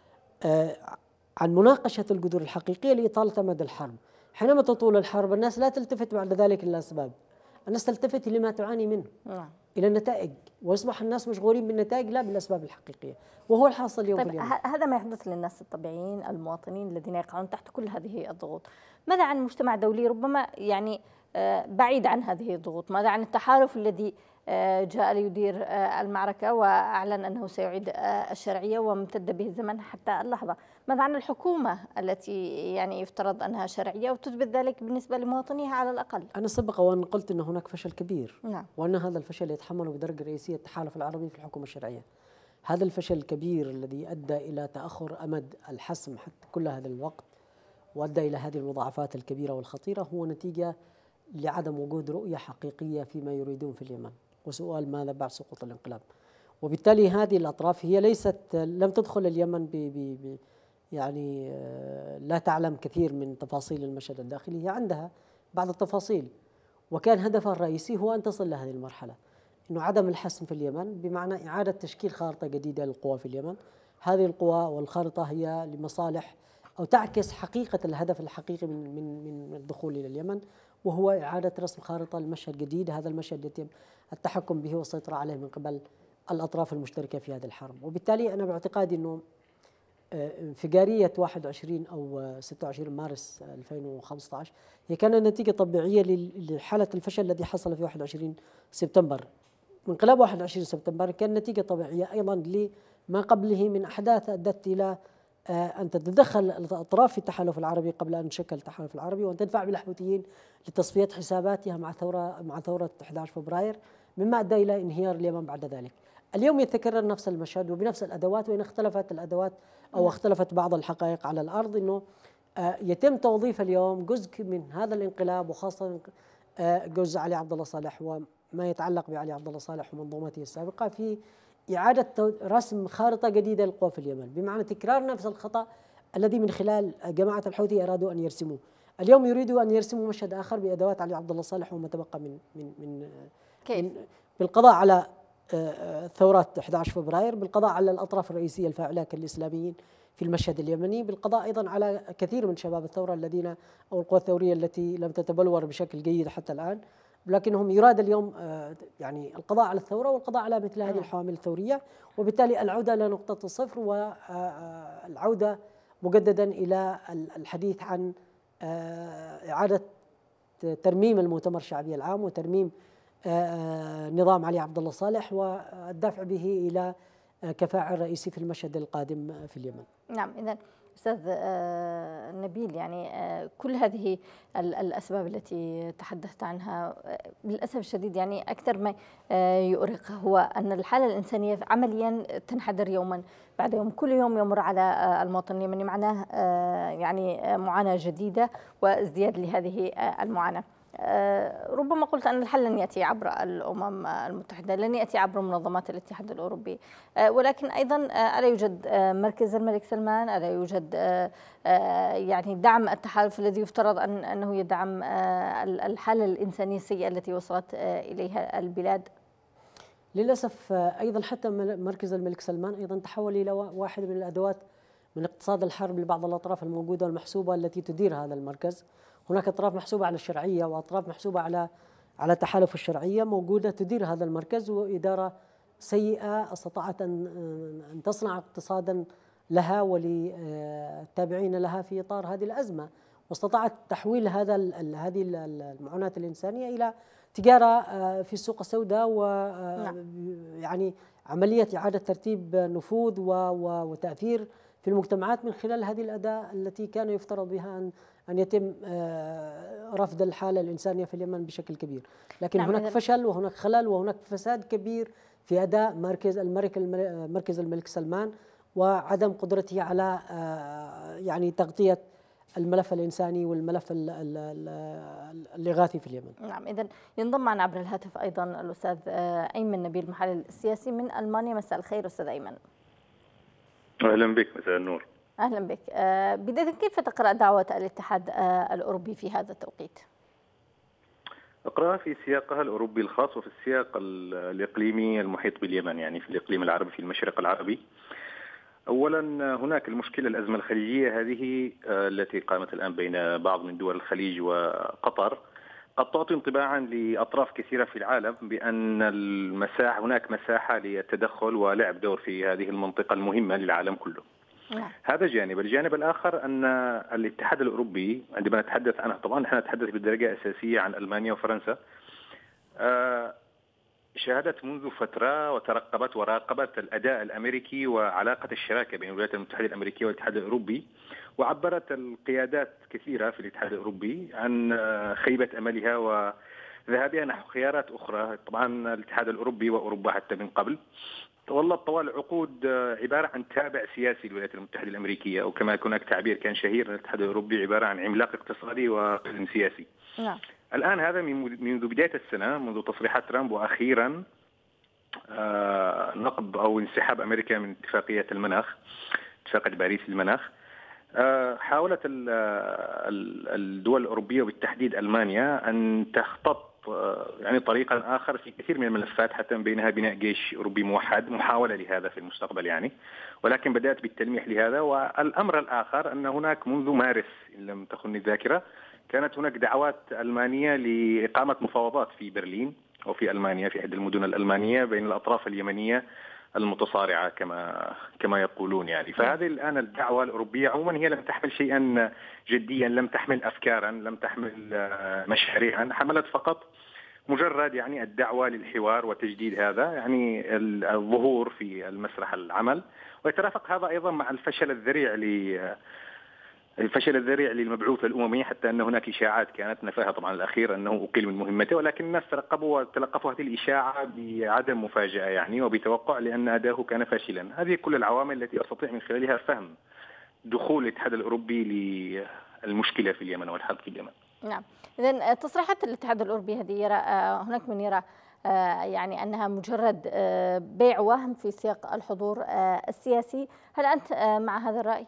آه عن مناقشة الجذور الحقيقية لإطالة أمد الحرب. حينما تطول الحرب الناس لا تلتفت بعد ذلك للأسباب، الناس تلتفت لما تعاني منه، نعم. إلى النتائج، ويصبح الناس مشغولين بالنتائج لا بالأسباب الحقيقية، وهو الحاصل اليوم. طيب في اليوم هذا ما يحدث للناس الطبيعيين المواطنين الذين يقعون تحت كل هذه الضغوط. ماذا عن مجتمع دولي ربما يعني بعيد عن هذه الضغوط؟ ماذا عن التحالف الذي جاء ليدير المعركة وأعلن أنه سيعيد الشرعية وامتد به الزمن حتى اللحظة؟ ماذا عن الحكومة التي يعني يفترض أنها شرعية وتثبت ذلك بالنسبة لمواطنيها على الأقل؟ أنا سبق وأن قلت أن هناك فشل كبير، نعم. وأن هذا الفشل يتحمله بدرجة رئيسية التحالف العربي في الحكومة الشرعية. هذا الفشل الكبير الذي أدى إلى تأخر أمد الحسم حتى كل هذا الوقت وأدى إلى هذه المضاعفات الكبيرة والخطيرة هو نتيجة لعدم وجود رؤية حقيقية فيما يريدون في اليمن، وسؤال ماذا بعد سقوط الانقلاب. وبالتالي هذه الأطراف هي ليست لم تدخل اليمن ب يعني لا تعلم كثير من تفاصيل المشهد الداخلي، هي عندها بعض التفاصيل، وكان هدفها الرئيسي هو أن تصل لهذه المرحلة، أنه عدم الحسم في اليمن بمعنى إعادة تشكيل خارطة جديدة للقوى في اليمن. هذه القوى والخارطة هي لمصالح أو تعكس حقيقة الهدف الحقيقي من من من الدخول إلى اليمن، وهو إعادة رسم خارطة لمشهد جديد. هذا المشهد يتم التحكم به والسيطرة عليه من قبل الأطراف المشتركة في هذه الحرب. وبالتالي أنا باعتقادي أنه انفجارية واحد وعشرين أو ستة وعشرين مارس ألفين وخمسة عشر هي كانت نتيجة طبيعية لحالة الفشل الذي حصل في واحد وعشرين سبتمبر. انقلاب واحد وعشرين سبتمبر كان نتيجة طبيعية أيضا لما قبله من أحداث أدت إلى أن تتدخل الأطراف في التحالف العربي قبل أن تشكل التحالف العربي، وأن تدفع بالحوثيين لتصفية حساباتها مع ثورة مع ثورة أحد عشر فبراير، مما أدى إلى انهيار اليمن بعد ذلك. اليوم يتكرر نفس المشهد وبنفس الأدوات، وإن اختلفت الأدوات أو اختلفت بعض الحقائق على الأرض، أنه يتم توظيف اليوم جزء من هذا الانقلاب، وخاصة جزء علي عبد الله صالح وما يتعلق بعلي عبد الله صالح ومنظومته السابقة في إعادة رسم خارطة جديدة للقوى في اليمن، بمعنى تكرار نفس الخطأ الذي من خلال جماعة الحوثي أرادوا أن يرسموه. اليوم يريدوا أن يرسموا مشهد آخر بأدوات علي عبد الله صالح وما تبقى من من من, كيف؟ من بالقضاء على ثورات أحد عشر فبراير، بالقضاء على الأطراف الرئيسية الفاعلة كالإسلاميين في المشهد اليمني، بالقضاء أيضا على كثير من شباب الثورة الذين أو القوى الثورية التي لم تتبلور بشكل جيد حتى الآن، لكنهم يراد اليوم يعني القضاء على الثورة والقضاء على مثل هذه الحوامل الثورية، وبالتالي العودة إلى نقطة الصفر والعودة مجددا إلى الحديث عن إعادة ترميم المؤتمر الشعبي العام وترميم نظام علي عبد الله صالح والدفع به إلى كفاعل رئيسي في المشهد القادم في اليمن. نعم، إذن أستاذ نبيل، يعني كل هذه الأسباب التي تحدثت عنها للأسف الشديد يعني أكثر ما يؤرق هو أن الحالة الإنسانية عمليا تنحدر يوما بعد يوم، كل يوم يمر على المواطن اليمني معناه يعني معاناة جديدة وازدياد لهذه المعاناة. ربما قلت أن الحل لن يأتي عبر الأمم المتحدة، لن يأتي عبر منظمات الاتحاد الأوروبي، ولكن أيضا ألا يوجد مركز الملك سلمان، ألا يوجد يعني دعم التحالف الذي يفترض أن أنه يدعم الحالة الإنسانية السيئة التي وصلت إليها البلاد؟ للأسف أيضا حتى مركز الملك سلمان أيضا تحول إلى واحد من الأدوات من اقتصاد الحرب لبعض الأطراف الموجودة والمحسوبة التي تدير هذا المركز. هناك أطراف محسوبة على الشرعية وأطراف محسوبة على على تحالف الشرعية موجودة تدير هذا المركز، وإدارة سيئة استطاعت أن أن تصنع اقتصادا لها وللتابعين لها في إطار هذه الأزمة، واستطاعت تحويل هذا هذه المعونات الإنسانية إلى تجارة في السوق السوداء، ويعني عملية إعادة ترتيب نفوذ وتأثير في المجتمعات من خلال هذه الأداة التي كان يفترض بها أن أن يتم رفض الحالة الإنسانية في اليمن بشكل كبير، لكن نعم هناك فشل وهناك خلل وهناك فساد كبير في أداء مركز الملك مركز الملك سلمان، وعدم قدرته على يعني تغطية الملف الإنساني والملف الإغاثي في اليمن. نعم، إذن ينضم معنا عبر الهاتف أيضا الأستاذ أيمن نبيل، محلل سياسي من ألمانيا. مساء الخير أستاذ أيمن. أهلا بك. مساء النور. أهلا بك. بداية كيف تقرأ دعوة الاتحاد الأوروبي في هذا التوقيت؟ أقرأها في سياقها الأوروبي الخاص وفي السياق الإقليمي المحيط باليمن، يعني في الإقليم العربي في المشرق العربي. أولا هناك المشكلة الأزمة الخليجية هذه التي قامت الآن بين بعض من دول الخليج وقطر قد تعطي انطباعا لأطراف كثيرة في العالم بأن المساحة هناك مساحة للتدخل ولعب دور في هذه المنطقة المهمة للعالم كله. هذا جانب. الجانب الآخر أن الاتحاد الأوروبي عندما نتحدث عنه، طبعا نحن نتحدث بدرجة أساسية عن ألمانيا وفرنسا، شاهدت منذ فترة وترقبت وراقبت الأداء الأمريكي وعلاقة الشراكة بين الولايات المتحدة الأمريكية والاتحاد الأوروبي، وعبرت القيادات كثيرة في الاتحاد الأوروبي عن خيبة أملها وذهابها نحو خيارات أخرى. طبعا الاتحاد الأوروبي وأوروبا حتى من قبل ظلت طوال العقود عبارة عن تابع سياسي للولايات المتحدة الأمريكية، أو كما هناك تعبير كان شهير للاتحاد الأوروبي عبارة عن عملاق اقتصادي وقزم سياسي. نعم. الآن هذا منذ بداية السنة، منذ تصريحات ترامب، وأخيرا نقض أو انسحاب أمريكا من اتفاقية المناخ، اتفاقية باريس للمناخ، حاولت الدول الأوروبية وبالتحديد ألمانيا أن تخطط يعني طريقا آخر في كثير من الملفات، حتى بينها بناء جيش أوروبي موحد، محاولة لهذا في المستقبل يعني، ولكن بدأت بالتلميح لهذا. والأمر الآخر أن هناك منذ مارس إن لم تخني الذاكرة كانت هناك دعوات ألمانية لإقامة مفاوضات في برلين أو في ألمانيا في إحدى المدن الألمانية بين الأطراف اليمنية المتصارعة كما كما يقولون يعني. فهذه الآن الدعوة الأوروبية عموما هي لم تحمل شيئا جديا، لم تحمل أفكارا، لم تحمل مشاريعا، حملت فقط مجرد يعني الدعوة للحوار وتجديد هذا يعني الظهور في المسرح العمل. ويترافق هذا أيضا مع الفشل الذريع ل الفشل الذريع للمبعوث الأممي، حتى أن هناك إشاعات كانت نفاها طبعا الأخير أنه أقيل من مهمته، ولكن الناس تلقفوا تلقفوا هذه الإشاعة بعدم مفاجأة يعني وبتوقع، لأن أداؤه كان فاشلا. هذه كل العوامل التي أستطيع من خلالها فهم دخول الاتحاد الأوروبي للمشكلة في اليمن والحرب في اليمن. نعم، إذن تصريحات الاتحاد الأوروبي هذه يرى هناك من يرى يعني أنها مجرد بيع وهم في سياق الحضور السياسي، هل أنت مع هذا الرأي؟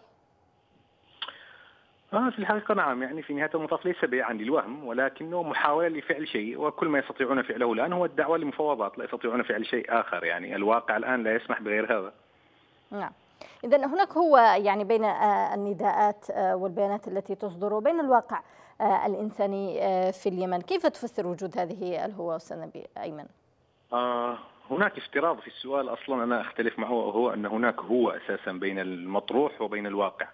آه في الحقيقة نعم، يعني في نهاية المطاف ليس بيعا للوهم ولكنه محاولة لفعل شيء، وكل ما يستطيعون فعله الآن هو الدعوة لمفاوضات، لا يستطيعون فعل شيء آخر يعني. الواقع الآن لا يسمح بغير هذا. نعم، إذن هناك هو يعني بين النداءات والبيانات التي تصدر وبين الواقع الإنساني في اليمن، كيف تفسر وجود هذه الهوة أستاذ نبيل أيمن؟ آه هناك افتراض في السؤال أصلا أنا أختلف معه، وهو أن هناك هو أساسا بين المطروح وبين الواقع.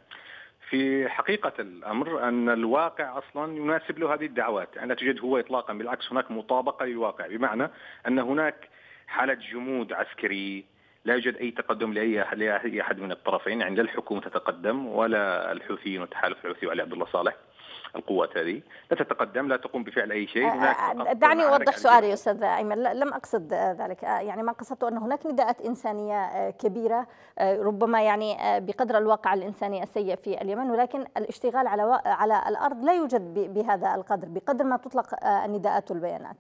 في حقيقة الأمر أن الواقع أصلا يناسب له هذه الدعوات، يعني لا توجد هو إطلاقا، بالعكس هناك مطابقة للواقع، بمعنى أن هناك حالة جمود عسكري، لا يوجد أي تقدم لأي أحد من الطرفين، يعني لا الحكومة تتقدم ولا الحوثيين والتحالف الحوثي وعلي عبد الله صالح، القوات هذه لا تتقدم، لا تقوم بفعل أي شيء. هناك دعني أوضح سؤالي أستاذ أيمن، لم أقصد ذلك، يعني ما قصدت أن هناك نداءات إنسانية كبيرة ربما يعني بقدر الواقع الإنساني السيء في اليمن، ولكن الاشتغال على على الأرض لا يوجد بهذا القدر بقدر ما تطلق النداءات والبيانات.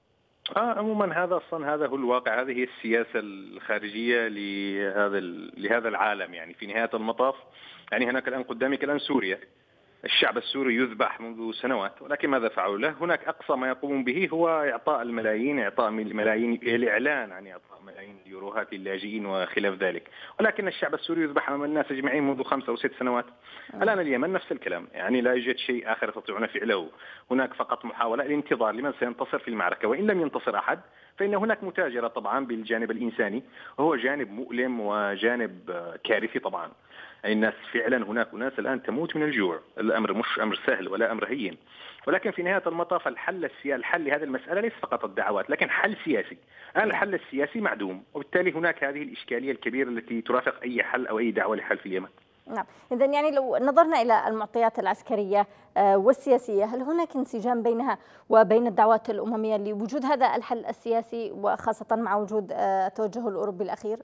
آه عموما هذا أصلا هذا هو الواقع، هذه هي السياسة الخارجية لهذا لهذا العالم يعني. في نهاية المطاف يعني هناك الآن قدامك الآن سوريا، الشعب السوري يذبح منذ سنوات، ولكن ماذا فعلوا له؟ هناك أقصى ما يقومون به هو إعطاء الملايين، إعطاء الملايين، الإعلان عن إعطاء ملايين اليوروهات للاجئين وخلاف ذلك، ولكن الشعب السوري يذبح أمام الناس أجمعين منذ خمسة أو ست سنوات. الآن اليمن نفس الكلام، يعني لا يوجد شيء آخر يستطيعون فعله، هناك فقط محاولة الانتظار لمن سينتصر في المعركة، وإن لم ينتصر أحد فإن هناك متاجرة طبعا بالجانب الإنساني، وهو جانب مؤلم وجانب كارثي طبعا. الناس فعلا هناك ناس الآن تموت من الجوع، الأمر مش أمر سهل ولا أمر هين، ولكن في نهاية المطاف الحل السياسي، الحل لهذه المسألة ليس فقط الدعوات لكن حل سياسي. الآن الحل السياسي معدوم، وبالتالي هناك هذه الإشكالية الكبيرة التي ترافق أي حل أو أي دعوة لحل في اليمن. نعم، إذا يعني لو نظرنا إلى المعطيات العسكرية والسياسية، هل هناك انسجام بينها وبين الدعوات الأممية لوجود هذا الحل السياسي، وخاصة مع وجود التوجه الأوروبي الأخير؟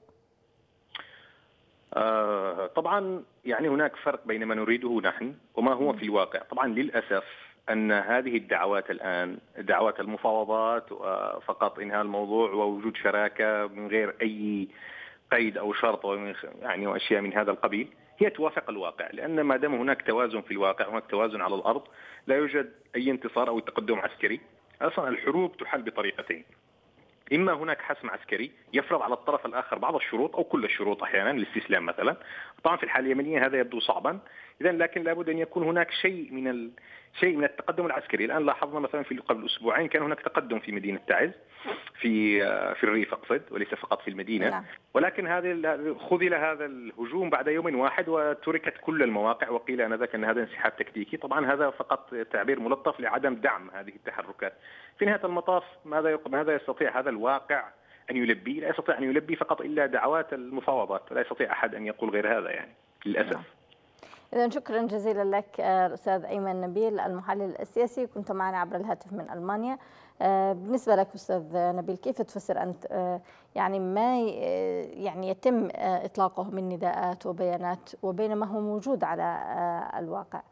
آه طبعا يعني هناك فرق بين ما نريده نحن وما هو في الواقع. طبعا للأسف أن هذه الدعوات الآن دعوات المفاوضات فقط إنهاء الموضوع ووجود شراكة من غير أي قيد أو شرط يعني وأشياء من هذا القبيل هي توافق الواقع، لأن ما دام هناك توازن في الواقع، هناك توازن على الأرض، لا يوجد أي انتصار أو تقدم عسكري. أصلا الحروب تحل بطريقتين، إما هناك حسم عسكري يفرض على الطرف الآخر بعض الشروط أو كل الشروط أحيانا، الاستسلام مثلا. طبعا في الحالة اليمنية هذا يبدو صعبا، إذن لكن لابد أن يكون هناك شيء من ال... شيء من التقدم العسكري. الآن لاحظنا مثلا في قبل أسبوعين كان هناك تقدم في مدينة تعز، في في الريف أقصد، وليس فقط في المدينة، ولكن هذا خذل هذا الهجوم بعد يوم واحد وتركت كل المواقع، وقيل آنذاك أن هذا انسحاب تكتيكي. طبعا هذا فقط تعبير ملطف لعدم دعم هذه التحركات. في نهاية المطاف ماذا ماذا يستطيع هذا الواقع أن يلبي؟ لا يستطيع أن يلبي فقط إلا دعوات المفاوضات، لا يستطيع أحد أن يقول غير هذا يعني للأسف. إذا شكرا جزيلا لك الأستاذ أيمن نبيل المحلل السياسي، كنت معنا عبر الهاتف من ألمانيا. بالنسبة لك أستاذ نبيل، كيف تفسر أنت يعني ما يعني يتم إطلاقه من نداءات وبيانات وبينما هو موجود على الواقع؟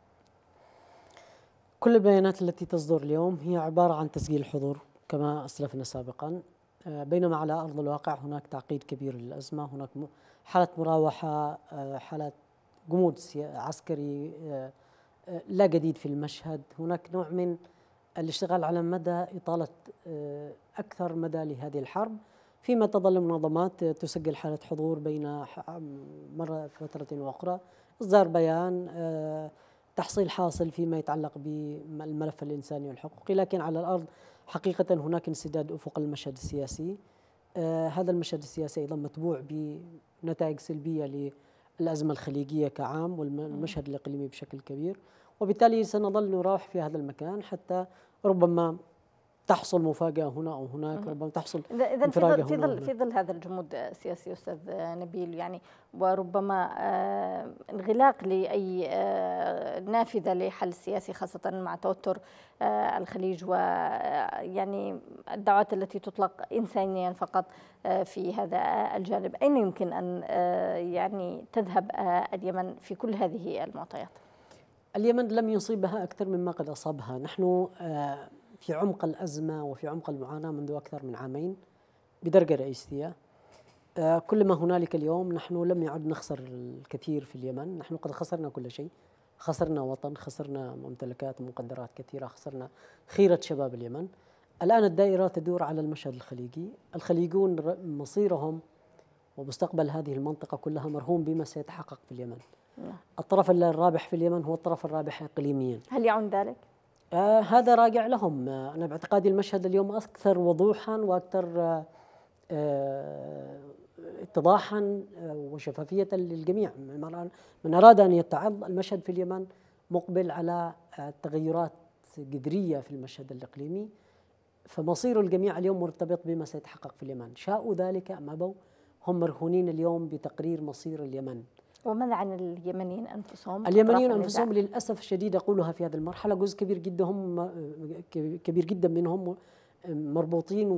كل البيانات التي تصدر اليوم هي عبارة عن تسجيل حضور كما أسلفنا سابقا، بينما على أرض الواقع هناك تعقيد كبير للأزمة، هناك حالة مراوحة، حالة جمود عسكري لا جديد في المشهد. هناك نوع من الاشتغال على مدى إطالة أكثر مدى لهذه الحرب، فيما تظل المنظمات تسجل حالة حضور بين مرة فترة وأخرى، إصدار بيان، تحصيل حاصل فيما يتعلق بالملف الإنساني والحقوقي. لكن على الأرض حقيقة هناك انسداد أفق المشهد السياسي. هذا المشهد السياسي أيضا متبوع بنتائج سلبية للأزمة الخليجية كعام والمشهد الإقليمي بشكل كبير، وبالتالي سنظل نراوح في هذا المكان حتى ربما تحصل مفاجأة هنا أو هناك، ربما تحصل إذا في ظل في ظل في ظل هذا الجمود السياسي أستاذ نبيل، يعني وربما آه انغلاق لأي آه نافذة لحل سياسي خاصة مع توتر آه الخليج، ويعني الدعوات التي تطلق إنسانيا فقط آه في هذا الجانب، أين يمكن أن آه يعني تذهب آه اليمن في كل هذه المعطيات؟ اليمن لم يصيبها أكثر مما قد أصابها. نحن آه في عمق الأزمة وفي عمق المعاناة منذ أكثر من عامين بدرجة رئيسية. آه كل ما هنالك اليوم نحن لم يعد نخسر الكثير في اليمن، نحن قد خسرنا كل شيء، خسرنا وطن، خسرنا ممتلكات ومقدرات كثيرة، خسرنا خيرة شباب اليمن. الآن الدائرة تدور على المشهد الخليجي. الخليجون مصيرهم ومستقبل هذه المنطقة كلها مرهون بما سيتحقق في اليمن. الطرف الرابح في اليمن هو الطرف الرابح إقليميا. هل يعون ذلك؟ آه هذا راجع لهم. آه أنا باعتقادي المشهد اليوم أكثر وضوحا وأكثر آه آه اتضاحا آه وشفافية للجميع. من أراد أن يتعظ، المشهد في اليمن مقبل على آه تغيرات جذرية في المشهد الإقليمي، فمصير الجميع اليوم مرتبط بما سيتحقق في اليمن، شاءوا ذلك أم أبوا. هم مرهونين اليوم بتقرير مصير اليمن. وماذا عن اليمنيين أنفسهم؟ اليمنيين أنفسهم للأسف الشديد أقولها في هذه المرحلة، جزء كبير جدا هم كبير جدا منهم مربوطين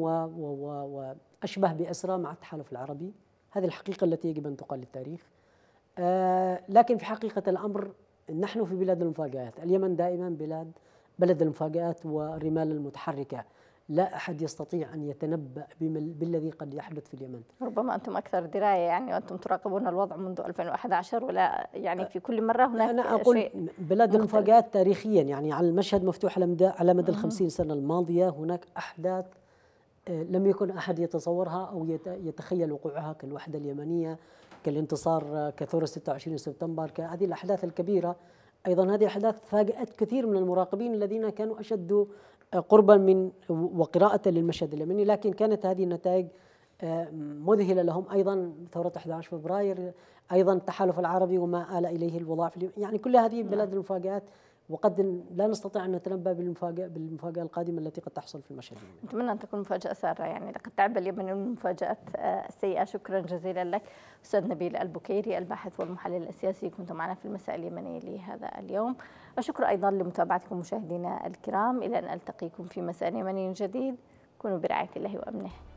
وأشبه بأسرى مع التحالف العربي. هذه الحقيقة التي يجب أن تقال للتاريخ. آه لكن في حقيقة الأمر نحن في بلاد المفاجآت. اليمن دائما بلاد بلد المفاجآت والرمال المتحركة، لا أحد يستطيع أن يتنبأ بالذي قد يحدث في اليمن. ربما أنتم أكثر دراية يعني، وأنتم تراقبون الوضع منذ ألفين وأحد عشر، ولا يعني في كل مرة هناك أنا أقول شيء بلاد المفاجآت تاريخيا، يعني على المشهد مفتوح على مدى على مدى الخمسين سنة الماضية. هناك أحداث لم يكن أحد يتصورها أو يتخيل وقوعها، كالوحدة اليمنية، كالانتصار، كثورة ستة وعشرين سبتمبر، كهذه الأحداث الكبيرة. أيضا هذه الأحداث فاجأت كثير من المراقبين الذين كانوا أشد قربا من وقراءة للمشهد اليمني، لكن كانت هذه النتائج مذهلة لهم. أيضا ثورة أحد عشر فبراير، أيضا التحالف العربي وما آل إليه الوضع، يعني كل هذه بلاد المفاجآت، وقد لا نستطيع أن نتنبأ بالمفاجأة بالمفاجأة القادمة التي قد تحصل في المشهد اليمني. أتمنى أن تكون مفاجأة سارة، يعني لقد تعب اليمن من المفاجآت السيئة. شكرا جزيلا لك أستاذ نبيل البكيري، الباحث والمحلل السياسي، كنت معنا في المساء اليمني لهذا اليوم. الشكر أيضا لمتابعتكم مشاهدينا الكرام، إلى أن ألتقيكم في مساء يمني جديد، كونوا برعاية الله وأمنه.